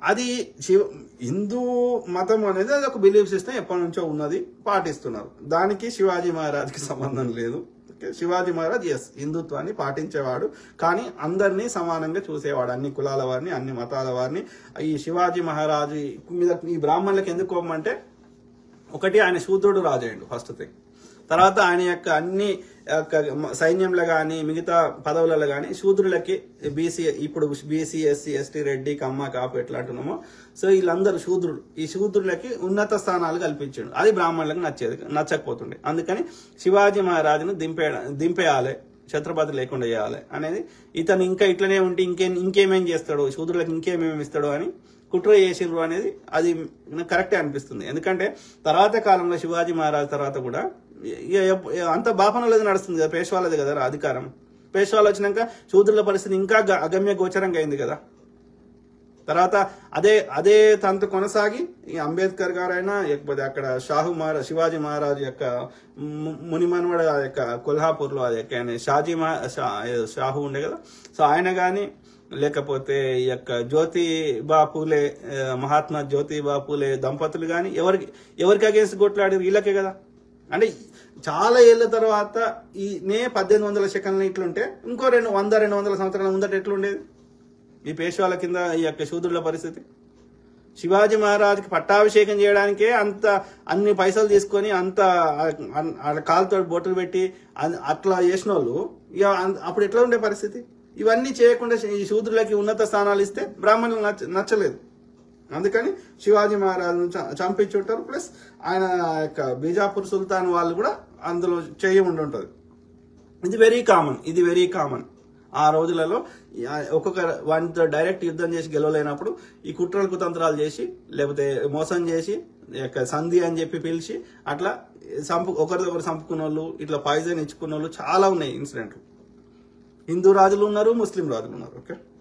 అది హిందూ మతం అనేది అది ఒక బిలీఫ్ సిస్టమ్ ఎప్పటి నుంచో ఉన్నది, పాటిస్తున్నారు. దానికి శివాజీ మహారాజ్కి సంబంధం లేదు. శివాజీ మహారాజ్ హిందుత్వాన్ని పాటించేవాడు, కానీ అందరినీ సమానంగా చూసేవాడు, అన్ని కులాల వారిని, అన్ని మతాల వారిని. ఈ శివాజీ మహారాజు మీద ఈ బ్రాహ్మణులకు ఎందుకు కోపమంటే, ఒకటి ఆయన శూద్రుడు రాజయ్యండు ఫస్ట్ థింగ్. తర్వాత ఆయన యొక్క అన్ని సైన్యంలో కానీ మిగతా పదవులలో కానీ శూద్రులకి బీసీ, ఇప్పుడు BC SC ST Reddy Kamma Kapu ఎట్లా అంటున్నామో, సో వీళ్ళందరూ శూద్రులు, ఈ శూద్రులకి ఉన్నత స్థానాలు కల్పించాడు. అది బ్రాహ్మణులకు నచ్చకపోతుండే. అందుకని శివాజీ మహారాజును దింపేయాలి, ఛత్రపతి లేకుండా చేయాలి అనేది. ఇతను ఇంకా ఇట్లనే ఉంటే ఇంకేమేం చేస్తాడు, శూద్రులకు ఇంకేమేమి ఇస్తాడు అని కుట్ర చేసిండ్రు అనేది అది కరెక్టే అనిపిస్తుంది. ఎందుకంటే తర్వాత కాలంలో శివాజీ మహారాజ్ తర్వాత కూడా అంత బాపనలది నడుస్తుంది కదా, పేష్వాలది కదా అధికారం. పేష్వాలు వచ్చినాక శూద్రుల పరిస్థితి ఇంకా అగమ్య గోచరంగా అయింది కదా. తర్వాత అదే తంతు కొనసాగి ఈ అంబేద్కర్ గారైనా, లేకపోతే అక్కడ శివాజీ మహారాజు యొక్క మునిమన్వడ యొక్క కొల్హాపూర్లో అది యొక్క షాహు ఉండే కదా, సో ఆయన కానీ, లేకపోతే ఈ యొక్క జ్యోతిబా పూలే, మహాత్మా జ్యోతిబా పూలే దంపతులు కానీ ఎవరికి అగేన్స్ట్ కొట్లాడారు, వీళ్ళకే కదా. అంటే చాలా ఏళ్ల తర్వాత ఈ 1800 సెకండ్లు ఇట్లుంటే ఇంకో 100-200 సంవత్సరాల ముందట ఎట్లుండేది ఈ పేష్వాల కింద ఈ యొక్క శూద్రుల పరిస్థితి? శివాజీ మహారాజ్కి పట్టాభిషేకం చేయడానికే అన్ని పైసలు తీసుకొని కాలుతో బొట్టులు పెట్టి అట్లా చేసిన వాళ్ళు అప్పుడు ఎట్లా ఉండే పరిస్థితి? ఇవన్నీ చేయకుండా ఈ శూద్రులకి ఉన్నత స్థానాలు ఇస్తే బ్రాహ్మణులకు నచ్చలేదు. అందుకని శివాజీ మహారాజును చంపించుంటారు. ప్లస్ ఆయన యొక్క బీజాపూర్ సుల్తాన్ వాళ్ళు కూడా అందులో చేయి ఉండి. ఇది వెరీ కామన్. ఆ రోజులలో ఒక్కొక్క వాటితో డైరెక్ట్ యుద్ధం చేసి గెలవలేనప్పుడు ఈ కుట్రలు కుతంత్రాలు చేసి, లేకపోతే మోసం చేసి, సంధి అని చెప్పి పిలిచి అట్లా ఒకరిదొకరు చంపుకున్న వాళ్ళు, ఇట్లా పాయిజన్ ఇచ్చుకున్న వాళ్ళు చాలా ఉన్నాయి ఇన్సిడెంట్లు. హిందూ రాజులు ఉన్నారు, ముస్లిం రాజులు ఉన్నారు. ఓకే.